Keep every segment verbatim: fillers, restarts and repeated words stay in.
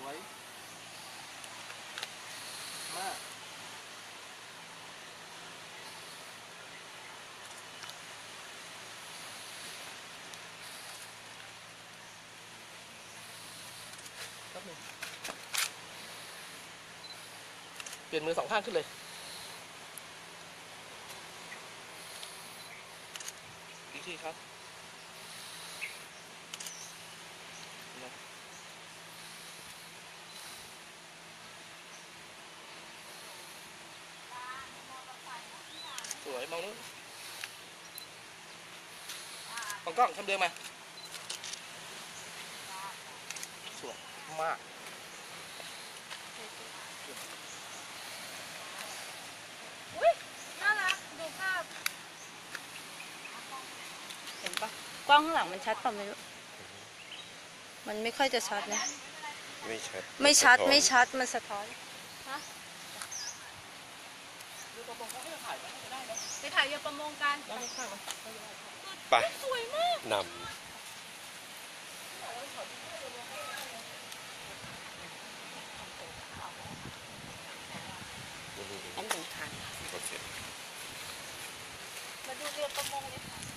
วยมากครับหนึ่งเปลี่ยนมือสองข้างขึ้นเลยอีกทีครับสวยมองนู้นมองกล้องทำเดิมมาสวยมากอุ้ยน่ารักดูภาพเห็นปะกล้องข้างหลังมันชัดป่ะไม่รู้มันไม่ค่อยจะชัดนะไม่ชัดไม่ชัดไม่ชัดมันสะท้อนฮะไปถ่ายเรือประมงกันไปสวยมากนำอันหนึ่งคันโอเคมาดูเรือประมงเลยค่ะ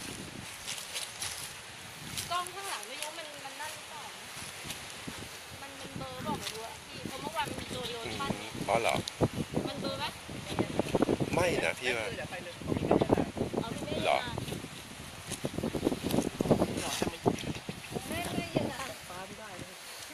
กล้องข้างหลังไม่รู้มันมันนั่นหรือเปล่ามันมันเบอร์บอกไม่รู้อะพี่เพราะเมื่อวานมันมีตัวโยนปั้นเนี่ยอ๋อเหรอมันเบอร์ไหมไม่นะพี่ว่าเหรอไม่ไม่ยังอ่ะฟ้าไม่ได้เลย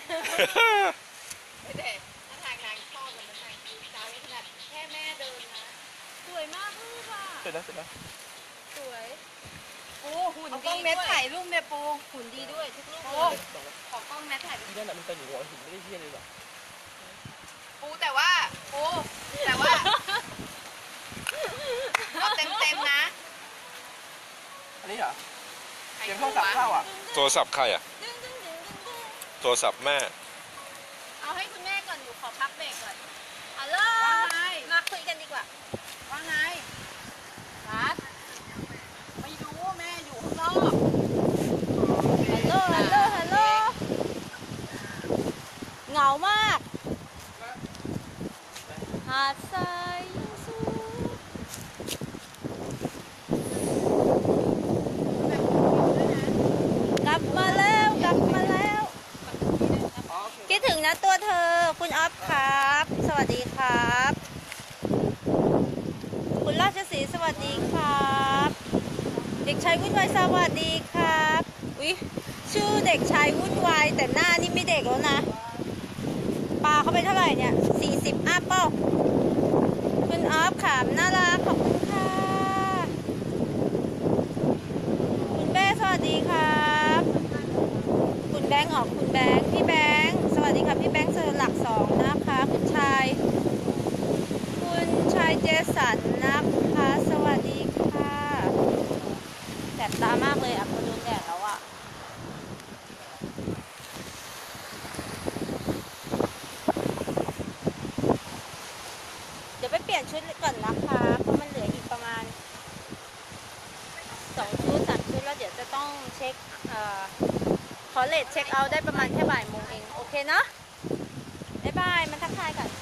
ไม่ได้ถ้าทางนางชอบมันทางคือสาวขนาดแค่แม่เดินนะสวยมากเลยค่ะเสร็จแล้วเสร็จแล้วสวยโอ้หุ่นดีด้วยเอากล้องแมทถ่ายรูปเนี่ยปูหุ่นดีด้วยทุกรูปเลยขอกล้องแมทถ่ายที่นั่นแหละมันเป็นหัวหินไม่ได้เที่ยเลยหรอปูแต่ว่าปูแต่ว่าเอาเต็มเต็มนะอันนี้เหรอเตรียมข้าวสับข้าวอ่ะโทรศัพท์ใครอ่ะโทรศัพท์แม่เอาให้คุณแม่ก่อนอยู่ขอพักเบรกก่อนฮัลโหลมาคุยกันดีกว่าว่าไงรัดไม่รู้แม่อยู่ข้างนอกฮัลโหลฮัลโหลฮัลโหลเหงามากหาดทรายสูงกลับมาแล้วกลับมาแล้วคิดถึงนะตัวเธอคุณอ๊อฟครับสวัสดีครับคุณราชสีห์สวัสดีครับเด็กชายวุ่นวายสวัสดีครับอุ๊ยชื่อเด็กชายวุ่นวายแต่หน้านี่ไม่เด็กแล้วนะปลาเขาไปเท่าไหร่เนี่ยสี่สิบอัพเป้าคุณอ๊อฟขำน่ารักขอบคุณค่ะคุณแม่สวัสดีครับคุณแบงค์ออกคุณแบงค์พี่แบงค์สวัสดีค่ะพี่แบงค์เจอหลักสองนะคะคุณชายคุณชายเจสันนะคะสวัสดีค่ะแสบตามากเลยอ่ะพอโดนแดดแล้วอ่ะเดี๋ยวไปเปลี่ยนชุดก่อนนะคะเพราะมันเหลืออีกประมาณสองชุดสามชุดแล้วเดี๋ยวจะต้องเช็คเอ่อขอเลทเช็คเอาท์ได้ประมาณแค่บ่ายโมงเองโอเคเนาะบ๊ายบายมันทักทายก่อน